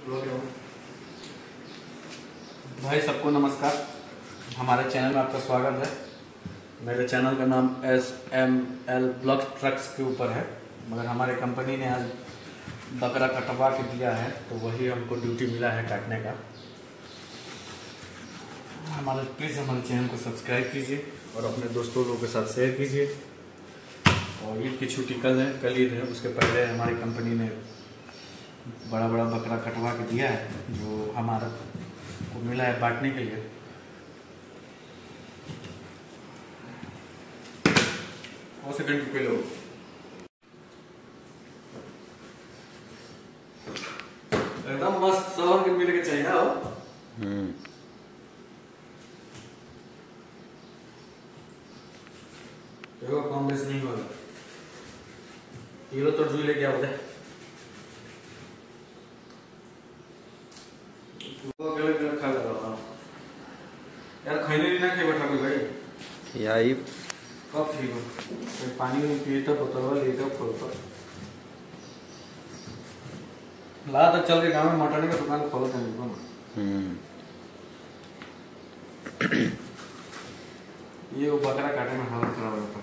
भाई सबको नमस्कार। हमारे चैनल में आपका स्वागत है। मेरे चैनल का नाम SML ब्लॉक ट्रक्स के ऊपर है, मगर हमारे कंपनी ने आज बकरा कटवा के दिया है तो वही हमको ड्यूटी मिला है काटने का। प्लीज़ हमारे चैनल को सब्सक्राइब कीजिए और अपने दोस्तों लोगों के साथ शेयर कीजिए। और ईद की छुट्टी कल है, कल ईद है, उसके पहले हमारी कंपनी ने बड़ा बड़ा बकरा कटवा के दिया है जो हमारा को मिला है बांटने के लिए। और सेकंड पे लो एकदम मस्त सलमान के मिले के चाहिए ना हो। देखो कम बेस नहीं होगा। हीरो तो जुई लेके आओ दे। वो गलत खा लगा यार, खाने नहीं ना के बैठा कोई भाई याई कब ठीक हो। पानी में पिए तो बोतल ले जाओ खोल पर ला तो चल के गांव में मटन का दुकान खोलो तो ये वो बकरा काटे में हालत खराब होता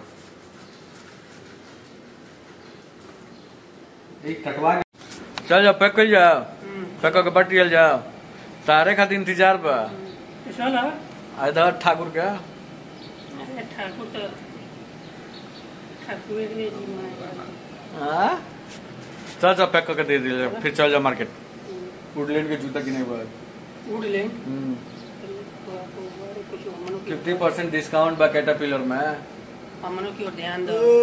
एक कटवा के चल जाओ, पैक कर जाओ, पैक करके बटियल जाओ। तारे खातिर इंतजार बा। इधर ठाकुर का ठाकुर तो ठाकुर के चल चल पैक करके दे दिया, फिर चल जाओ मार्केट। वुडलैंड के जूता किने बाद वुडलैंड 50% डिस्काउंट बा कैटरपिलर में। हमनों की ओर ध्यान दो।